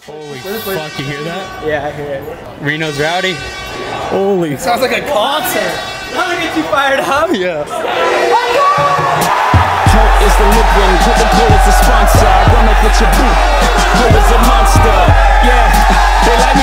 Holy fuck, you hear that? Yeah, I hear it. Reno's rowdy. Holy. Sounds like a concert. How to get you fired up? Yeah. Hope is the liquid, Coca-Cola is the sponsor. I run up with your boot. Hope is a monster. Yeah, they like me